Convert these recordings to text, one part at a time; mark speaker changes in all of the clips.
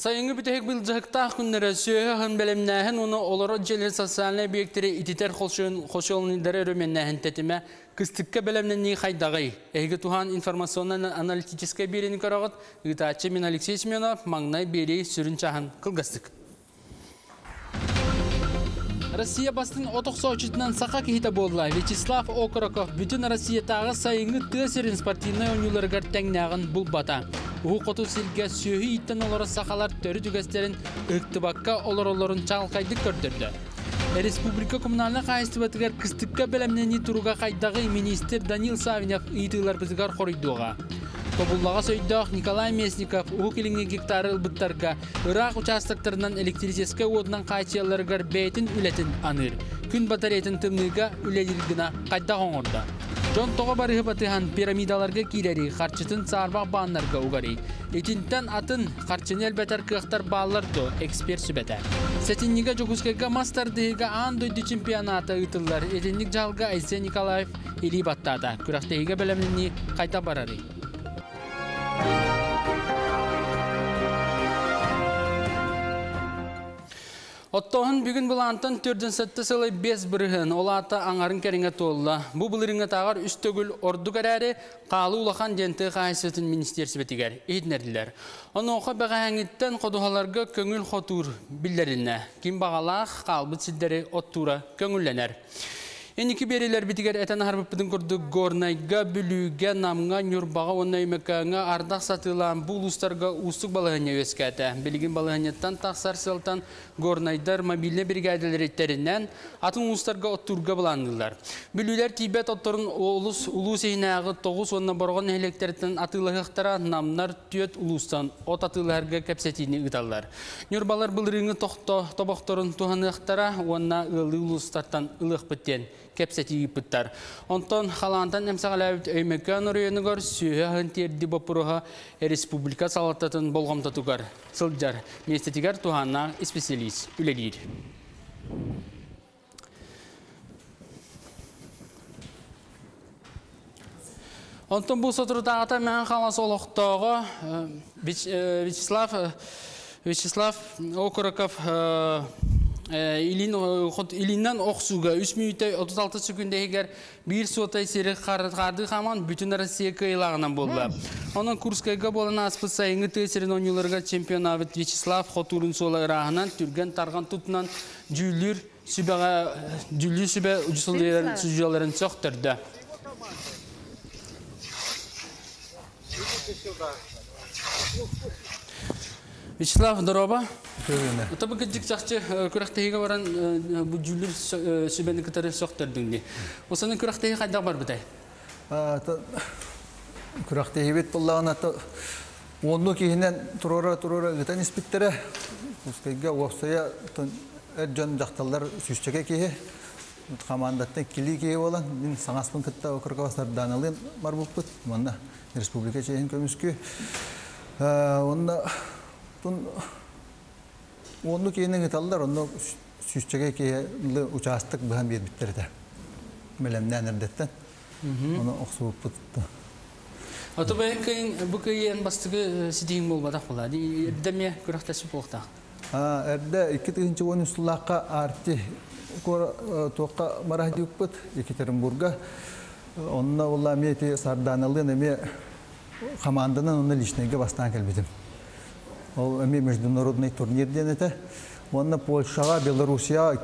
Speaker 1: Sayıngı bütehek bilcahıqta күннері сөйі ғын бәлемнәхін оны олары желер социальный объекттері ититер қошуылындары өріменнәхін тәтіме кыстыққа бәлемнәні қайдағай. Әйгі туған информационно-аналитическай берені қарағыт, ғытачы мен Алексей Семенов маңнай бері сүрін чағын қылғыстық. Россия бастың отық соучетінен сақа кейті болдылай. Вячеслав Окороков бүтін Россиятағы сайыңы түйесерін спортивный ойнуларғар тәңнәғын бұл бата. Уғы қоту сілге сөйі иттен олары сақалар төрі түгестерін ұқтыбаққа олар-оларын чалқайды көрдірді. Республика коммунальны қайыстыбатығар кыстыққа бәлемнені тұруға қайдағы министр Данил Савинев ұйтығылар бізігар қорыйдуға. Тобуллаға сөйдіғ Николай Месников ұғы келіңе гектары ұлбыттарға Ирақ участоктарынан электрическа одынан қайтияларығар бәйтін үлетін аныр. Күн батарейтін тымныға үлелілгіна қайда қоңырда. Жон тоға барығы батыған пирамидаларға кейлері қарчытын сарбақ бағынларға ұғары. Етінттен атын қарчыны әлбәтер қықтар бағыларды эксперт сүбәті. Сәтінніға жүгізкеға мастардығыға андойды чемпионаты ұтылар. Етіннік жалға Айсе Николаев елі баттады. Күрақтығыға бәлемінні қайта барары. Оттоғын бүгін бұлантын түрдін сәтті сылы 5 бірігін олата аңарын кәріңе толла. Бұл бұлырыңа тағар үстігіл орду кәрәрі қалы ұлақан денті қайсетін министерсі бетігер. Ейдінерділер. Оны оқа бәғәңіттен қодуғаларға көңіл қотур білдеріліне. Кім бағалақ қалбыт сілдері оттура көңілленер. Енекі берелер бітігер әтен харбыппыдың көрді горнайға, бүліге, намға, нүрбаға, онай мәкәңі ардақ сатылан бұл ұстарға ұстық балығыне өскәті. Білген балығынеттен тақсар сылтан горнайдар мобильне бригадалар еттерінен атын ұстарға оттурға бұландылар. Бүлілер Тибет отторын ұлу сейнағы 9 онына борған электерден атылығықтара намнар түйет ұлыстан от атылығарға кәпсетіне ұталар. Нүрбалар бұлырыңы тобақтырын туғанықтара онына ұлы ұлыстартан ұлық біттен кепсети ипыттар. Онтон халантан эмсагалабит өймеккан орыйыныгар сүйе хынтерди бопуруға республика салаттатын болғамтатугар. Сылджар, местетигар туханна специалист үлелир. Онтон бұл сотырдағата мән қалас олықтағы Вячеслав Окороков Илиннен оқсуға 3 минуты 36 секундегер бір сотай сері қарды қаман бүтін Россия кайлағынан болды. Оның Курскайға болын аспыз сайыңы тесерін ойнуларға чемпионавыт Вячеслав Хотурын солы рағынан түрген тарған тұтынан жүлір сүбе үжісілдерін соқтырды. Вячеслав, здорово. Это бы как-то курахтега варан буджулир сүбені кітары соқтырдың. Осының курахтега қайда бар бұдай?
Speaker 2: Курахтега бет болағын аты онды кейінен тұрора ғытан іспеттері. Курскайға оқсая әржан жақталар сүшчеге кейі. Қамандаттың келі кейі болан. Мен саңаспын күтті оқырға бастар данылын бар бұл бұд. Мұнда республика чейін көміскі. Onu кейінен ұталылар, оны сүшчеге кейі участық бұған бет біттерді. Мөлемнен әрдеттен. Оны оқсы бұп бұтты.
Speaker 1: Аты бұл кейін бастығы сидейін бол бадақ болады. Әрдеме күрақтасы болықтақ?
Speaker 2: Әрді 2-10 ұстылаққа арты тоққа марахди ұппыт Екатеринбурга. Онына олла меті сарданылын әме команданың оны лишнеге бастан кәлбедім. Ол әме международный турнирден әті. Оны Польшаға, Белорусия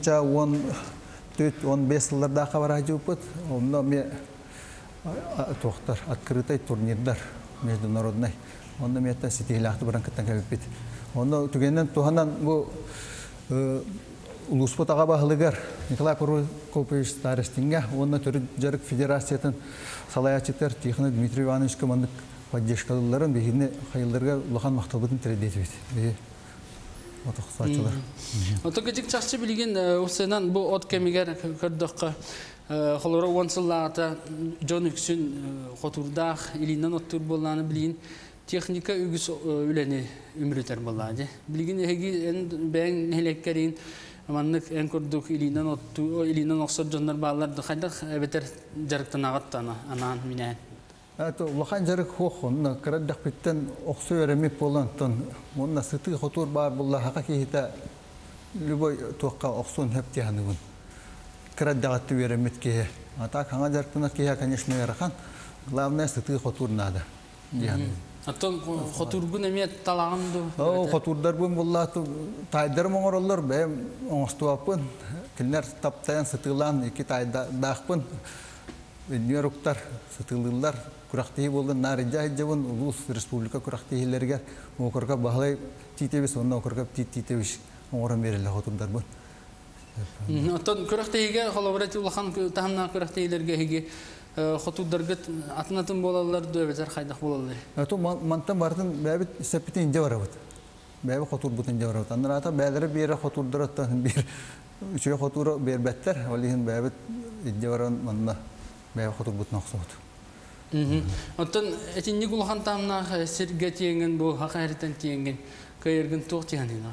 Speaker 2: 2-10-15 жылдарда қабара жүппіт. Оны әме тоқтар, открытай турнирдар международный. Оны әме әті сетейлі ақты бұрын кіттен кәлбет. Оны түгеннен туғанан бұл ұлыспыт аға бағылығар Николай Прокопович старостинге, оны түрі жарық федерациятын салаячеттер Тихоны Дмитрий Иванович командық поддержкалыларын бейгіне қайылдарға ұлақан мақталбытын тіреді етіп. Отық сатшылар.
Speaker 1: Отық әтік чақшы білген осынан бұл от кәмегер көрдіққа қолыры онсыллағата Джон Үксін қотурдақ елінен оттыр болғаны білген техника үгіс өләне өмірітер болады. Білген әгі бәң әлеккерін Маннык en kurduk ilinan oksor jonlar bağlardı. Hayda beter jarıktan ağattana anan minen.
Speaker 2: Это улахан жарык хох, онна кыраддак биттен оксу өремип болантон, онна сыты хотур бар булла хака кихита любой туакка оксун хептиhanıгын. Кыраддагатты өремит кихе. Ата ханга жарктына кихе, конечно, ярахан. Главное сыты хотур надо.
Speaker 1: Аттон хотургун эмет талаганды.
Speaker 2: Хотурдар бун булла тайдар моңороллор бем оңстуапын. Килнер таптаян сытылан iki тайда дахпын. Ньюроктар сытылылар курактыйы болдун нарыжа жабын улус республика курактыйлерге окорга баалай титебис онна окорга титебис оңорон бериле хотурдар бун.
Speaker 1: Аттон курактыйга коллаборатив улахан тахамна курактыйлерге хиги хотурдарга атынатын болалар дөбезер кайдак болалар.
Speaker 2: Ато мантан бардын бәбит сепитин жабарабыт. Бәбі хотур бутын жабарабыт. Андрата бәлері бері хотурдараттан бир үчө хотуру бербеттер. Олихин бәбит жабаран манна бәбі хотур бутын ақсауыт.
Speaker 1: Оттон этинник улахан тамна серге тиенген бу хакайритен тиенген кайыргын тоқ тиенген.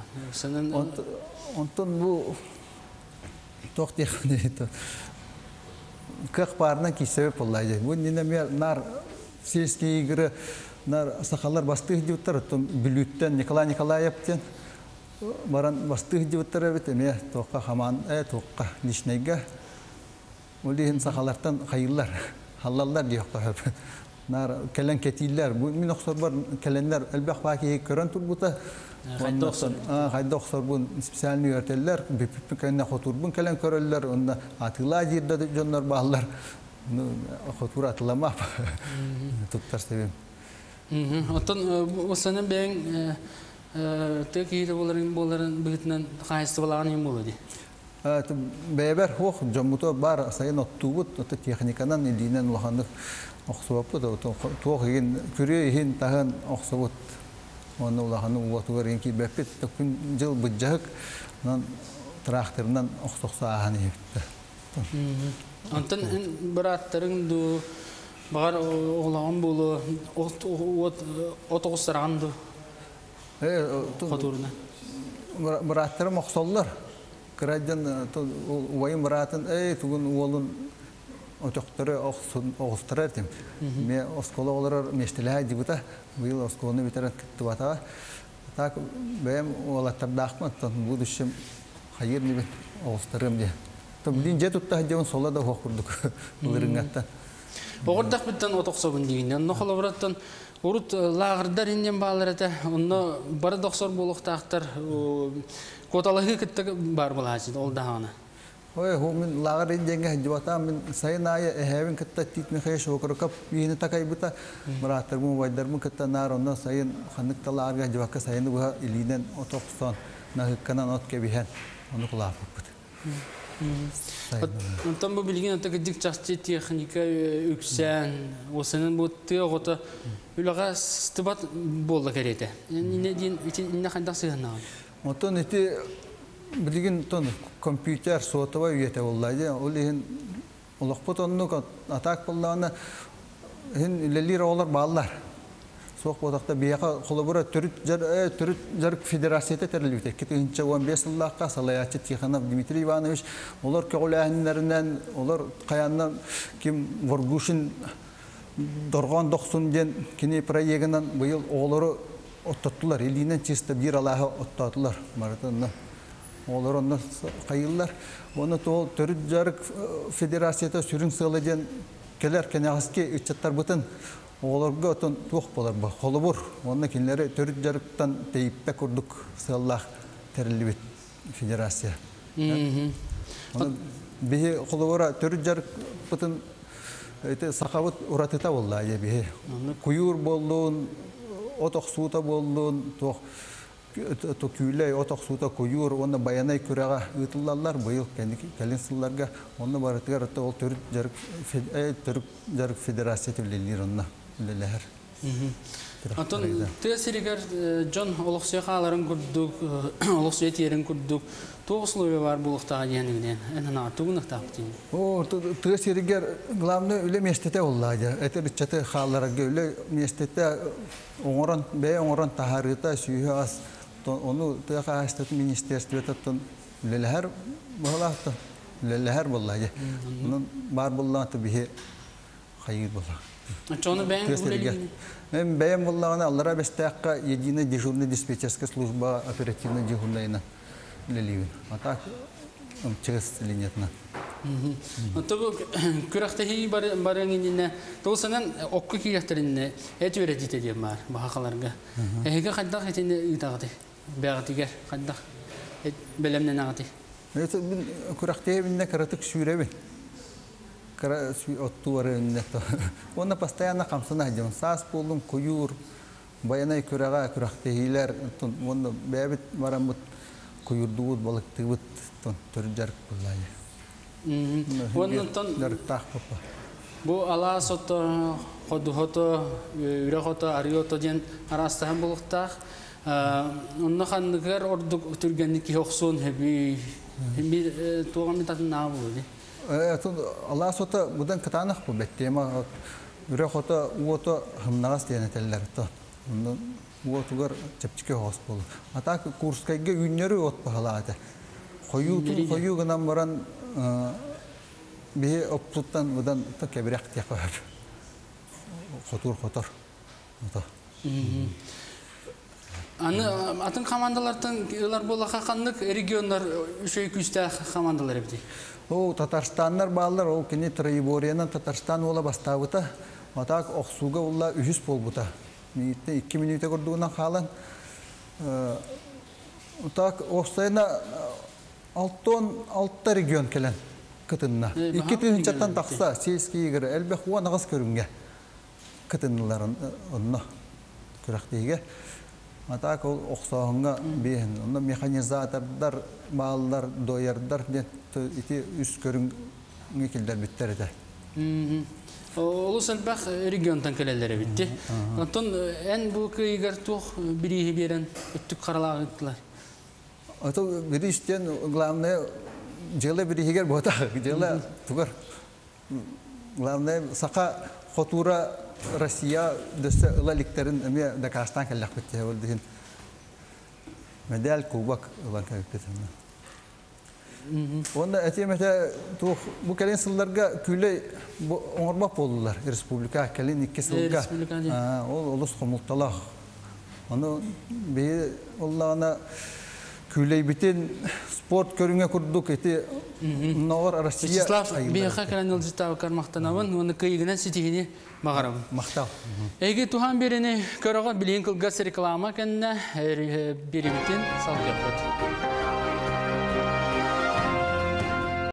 Speaker 2: Онтон бу тоқ тиенген. Как парна кисебе поллайды. Бу нинеме нар сельские игры, нар сахалар бастых диуттар, то Билюттен Николай Николаевтен баран бастых диуттар бит эме тоққа хаман тоққа лишнеге. Улихин сахалартан хайыллар, халаллар диюқта. Нар келен кетиллер, бу мин оксор бар келенлер элбах баки көрөн турбута. Хайда оксор бу специальный өртеллер, биппикенне хотурбун келен көрөллөр, онда атыла жирде жоннор баалар. Хотур атыламап. Туттар себем.
Speaker 1: Оттон осанын бен текиде боларын битнен кайсы балаган юм болду.
Speaker 2: Бәбәр хох жомуто бар сайын оттубут, оты техниканан илинен улахандык оксуаппы, тоқ еген күре еген тағын оксуаппы. Оны улаханы уатугар енки бәппет, күн жыл бұджағық, тракторынан оксуқса ағаны ебітті.
Speaker 1: Антын бір аттарың ду, бағар оғылаған болу, от оғыстараған ду қатурына?
Speaker 2: Бір аттарым оксоллар. Кырадjan уайым баратын, тугун уолун отоқтары оғыстырар дем. Ме оскола олар мештелі дебута, бұл осколаны битерен кітті батаға. Так, бәйім олаттардақпын, будущем хайыр небен оғыстырым де. Білін же тұтта жауын сола да оқ құрдық бұлырыңаттан.
Speaker 1: Оғырдақ біттен отоқсабын дегенде, онны қолабыраттан Урут лағырдар инден бағалар әті, онны бары доқсор болуқтақтар коталығы кіттігі бар болғасыды, ол дағаны.
Speaker 2: Ой, мен лағыр инденге жібата, мен сайын айы әйәвін кітті титмі қайшы оқырықап, ені тақай бұта, мұраттармын, вайдармын кітті нар, онны сайын қандықта лағырға жібаққа сайыны бұға илінен отоқсан, нағыққанан от кәбіген, оны құлапып бұд.
Speaker 1: Онтан бұл білген өтігі дик жақсы техника үксән, осының бұл тұйық оты үліға стыбат болды кәреті. Ине дейін ине қайдақ сығынаған?
Speaker 2: Онтан еті білген компьютер сотыва үйеті олайды. Ол ең олықпыт онның атақ болдағына үлелер олар балылар. Соқ бодақта бияқа қолыбыра түріт жарық федерацияты тәрілуіті. 2015 жыллаққа Салаячы Тиханов Дмитрий Иванович, олар кәғыләхінлерінен, олар қаяннан кем Варгушин дорған доқсын ден кене проегінен бұйыл олары оттаттылар. Елінен чисті бір алағы оттатылар. Олар онны қайылылар. Оны түріт жарық федерацияты сүрін сылы ден келер кәнеғыске үтчаттар бұтын. Оларға отын туқ болар ба, қолы бұр. Онына кенлері түріт жарықтан тейіппе күрдік сыллақ тәрілі федерация. Бейі қолы бұра түріт жарық бұтын сақавыт ұратыта болды айы бейі. Құйыр болуын, отық суыта болуын, күйлей отық суыта құйыр, оны баянай күреға ұтылалар бұйыл кәлін сылларға. Оны барытығар ол түріт жарық федерация төвлелер онына.
Speaker 1: Антон, тәсірігер Джон олықсия қаларын күрдік, олықсия терін күрдік, тоғыслығы бар бұлықтаға дейінігінен, әнін артығын ұқтақ дейін?
Speaker 2: Тәсірігер, главный үлі местете олады. Әтір үтчеті қаларығы үлі местете бәй оңыран тахарыта сүйі аз. Оны тұяқа әстетін министерствететтен үлеләр болады. Үлеләр болады. Оның бар болады бейі қайыр болады.
Speaker 1: Çoğunu ben
Speaker 2: Төстелге. Мен бәйем боллағына аллара бәстәққа единый дежурный диспетчерская служба оперативной дежурныйна лелевин. А так чығыс линиятна.
Speaker 1: Тобу күрәхтәһи барыңынна толсанан окку кияхтеринне эт өредите дием бар бахаларга. Эге хаддак этене үтәгәте. Бәгатигә хаддак. Белемнән агаты.
Speaker 2: Это күрәхтәһи минне каратык сүрәбе. Кара оттуары нетто. Оны постоянно камсына дем. Сас булдым куюр. Баянай күрәгә күрәхтәһиләр оны бәбит марамут куюрдуут балыктыбыт төрҗәр буллай. Бу
Speaker 1: ала сото ходухото үрәхото ариото ден арастаһын булыктак. Онны ханныгар ордук түргәнники хоксон хеби туган митатын набылды.
Speaker 2: Алла сота будан катанах бу беттема үрәхото уото хымнагас денетелләр то. Онны уотугар чепчике хос бул. Ата курскайга үннөрү от баһалады. Хою гынан баран бе оптуттан будан та кебрек тякап. Хотор.
Speaker 1: Аны атын командалардан илар бола хаканлык регионнар үшөй күстә командалар бит.
Speaker 2: Татарстаннар баллар ол кини Троебориядан Татарстан ола бастабыта. Атак Оксуга улла 300 болбута. Минутта 2 минутта көрдүгүнөн калан. Так Оксайна 6 регион келен кытынна. 2 чаттан такса сельский игры элбе хуа нагас көрүнгө. Кытынларын онно күрәктеге. Атак Оксоонга бен, онно механизатордар, балдар, доярдар ден ити үс көрүнгө келдер биттер эте.
Speaker 1: Олусан бак регионтан келелер битти. Антон эн бу кыйгар тух бири берен өттүк каралагытлар.
Speaker 2: Это бириштен главное желе биригер бота, желе тугар. Главное сака хотура Россия дөсө ылаликтерин эме Дагестан келлек битте болдугун. Медаль кубок улан кайыптын. Онда этемете тух бу келен сылларга күлөй оңорбак болдулар. Республика келен 2 сылга. Ол улус комулталак. Аны бе Аллана күлөй битен спорт көрүнгө курдук эти Нор Россия.
Speaker 1: Вячеслав бияха канал житау кармактанабын, оны кыйгынан ситигини багарам.
Speaker 2: Мактал.
Speaker 1: Эги тухан берени көрөгө билин кылгас реклама кенне берибитин салгап.